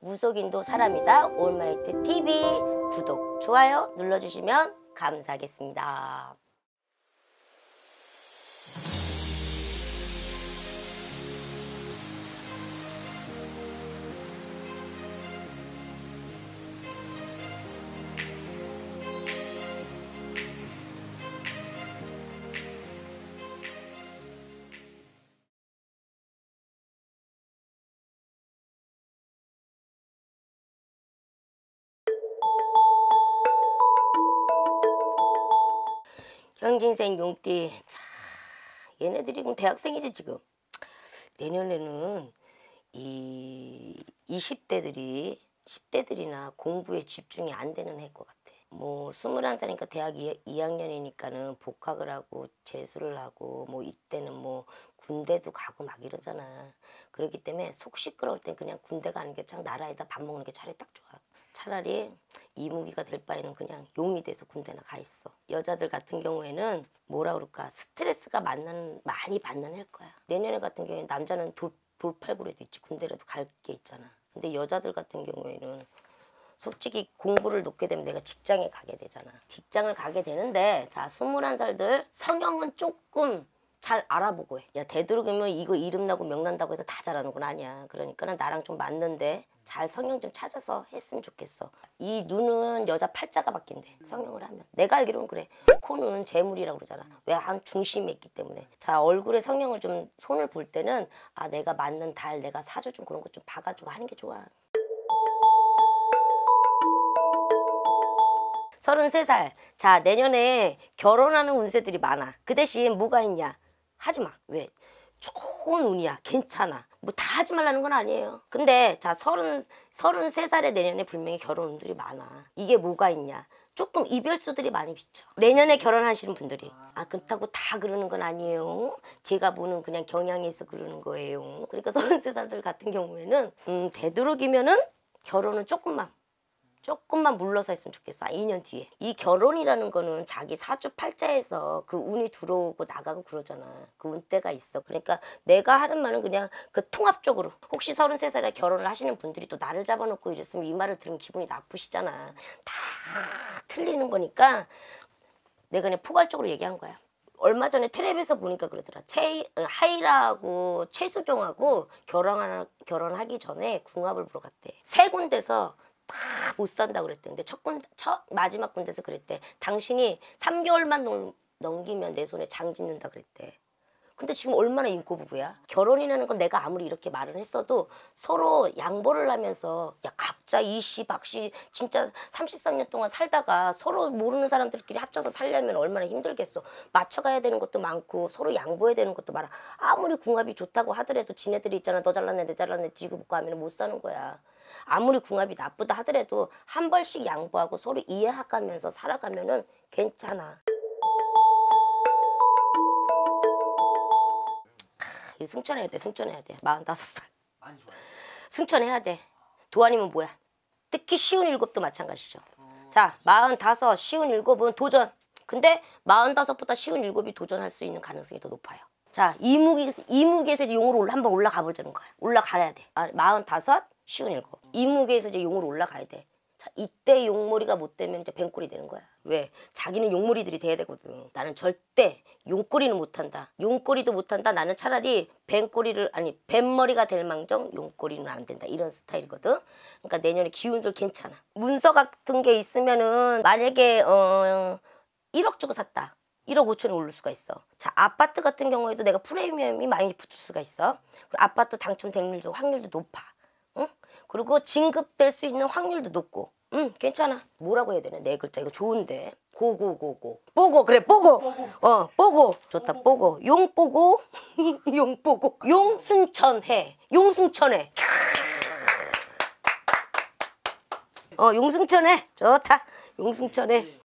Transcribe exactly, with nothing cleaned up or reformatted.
무속인도 사람이다 올마이트 티비 구독, 좋아요 눌러주시면 감사하겠습니다. 현긴생 용띠, 차, 얘네들이 그럼 대학생이지 지금. 내년에는 이 이십 대들이 십 대들이나 공부에 집중이 안 되는 해일 것 같아. 뭐 스물한 살이니까 대학 이 학년이니까는 복학을 하고 재수를 하고 뭐 이때는 뭐 군대도 가고 막 이러잖아. 그렇기 때문에 속 시끄러울 땐 그냥 군대 가는 게 참 나라에다 밥 먹는 게 차라리 딱 좋아. 차라리 이무기가 될 바에는 그냥 용이 돼서 군대나 가 있어. 여자들 같은 경우에는 뭐라 그럴까, 스트레스가 많은, 많이 받는 해일 거야. 내년에 같은 경우에는 남자는 돌, 돌팔구라도 있지, 군대라도 갈 게 있잖아. 근데 여자들 같은 경우에는 솔직히 공부를 놓게 되면 내가 직장에 가게 되잖아. 직장을 가게 되는데, 자, 스물한 살들 성형은 조금 잘 알아보고 해. 야, 되도록이면 이거 이름 나고 명 난다고 해서 다 잘하는 건 아니야. 그러니까 나랑 좀 맞는데 잘 성형 좀 찾아서 했으면 좋겠어. 이 눈은 여자 팔자가 바뀐대, 성형을 하면. 내가 알기로는 그래. 코는 재물이라고 그러잖아. 왜? 한 중심이 있기 때문에. 자, 얼굴에 성형을 좀 손을 볼 때는 아, 내가 맞는 달, 내가 사주 좀 그런 거 좀 봐가지고 하는 게 좋아. 서른세 살. 자, 내년에 결혼하는 운세들이 많아. 그 대신 뭐가 있냐? 하지 마. 왜? 좋은 운이야. 괜찮아. 뭐 다 하지 말라는 건 아니에요. 근데 자, 서른, 서른세 살에 내년에 분명히 결혼 운들이 많아. 이게 뭐가 있냐? 조금 이별수들이 많이 비쳐. 내년에 결혼하시는 분들이. 아, 그렇다고 다 그러는 건 아니에요. 제가 보는 그냥 경향이 있어 그러는 거예요. 그러니까 서른세 살들 같은 경우에는 음, 되도록이면은 결혼은 조금만. 조금만 물러서 했으면 좋겠어. 이 년 뒤에. 이 결혼이라는 거는 자기 사주 팔자에서 그 운이 들어오고 나가고 그러잖아. 그 운때가 있어. 그러니까 내가 하는 말은 그냥 그 통합적으로. 혹시 서른세 살에 결혼을 하시는 분들이 또 나를 잡아놓고 이랬으면 이 말을 들으면 기분이 나쁘시잖아. 다 틀리는 거니까 내가 그냥 포괄적으로 얘기한 거야. 얼마 전에 텔레비에서 보니까 그러더라. 최, 하이라하고 최수종하고 결혼하, 결혼하기 전에 궁합을 보러 갔대. 세 군데서 다 못 산다 그랬대. 근데 첫 군, 첫 마지막 군데서 그랬대. 당신이 삼 개월만 넘, 넘기면 내 손에 장 짓는다 그랬대. 근데 지금 얼마나 인고 부부야. 결혼이라는 건 내가 아무리 이렇게 말을 했어도 서로 양보를 하면서 야, 각자 이씨 박씨 진짜 삼십삼 년 동안 살다가 서로 모르는 사람들끼리 합쳐서 살려면 얼마나 힘들겠어. 맞춰가야 되는 것도 많고 서로 양보해야 되는 것도 많아. 아무리 궁합이 좋다고 하더라도 지네들이 있잖아. 너 잘났네 내 잘났네 지구 볶고 하면 못 사는 거야. 아무리 궁합이 나쁘다 하더라도 한 번씩 양보하고 서로 이해하면서 살아가면은 괜찮아. 하, 승천해야 돼, 승천해야 돼. 마흔다섯 살. 많이 좋아요. 승천해야 돼. 도안이면 뭐야? 특히 쉬운 일곱도 마찬가지죠. 어... 자, 마흔다섯, 쉬운 일곱은 도전. 근데 마흔다섯보다 쉬운 일곱이 도전할 수 있는 가능성이 더 높아요. 자, 이무기, 이무기에서 이제 용으로 올라, 한번 올라가 보자는 거야. 올라가야 돼. 아, 마흔다섯, 쉬운 일곱. 이무기에서 이제 용으로 올라가야 돼. 자, 이때 용머리가 못 되면 이제 뱀꼬리 되는 거야. 왜? 자기는 용머리들이 돼야 되거든. 나는 절대 용꼬리는 못한다. 용꼬리도 못한다. 나는 차라리 뱀꼬리를, 아니 뱀머리가 될 망정 용꼬리는 안 된다. 이런 스타일이거든. 그러니까 내년에 기운들 괜찮아. 문서 같은 게 있으면은 만약에 어 일억 주고 샀다. 일억 오천에 오를 수가 있어. 자, 아파트 같은 경우에도 내가 프리미엄이 많이 붙을 수가 있어. 그리고 아파트 당첨될 일도 확률도 높아. 응? 그리고 진급될 수 있는 확률도 높고. 응, 괜찮아. 뭐라고 해야 되나? 네 글자 이거 좋은데. 고고고고. 뽀고 그래 뽀고. 뽀고. 어 뽀고. 좋다 뽀고. 용 뽀고. 용 뽀고. 용승천해. 용승천해. 어 용승천해. 좋다. 용승천해.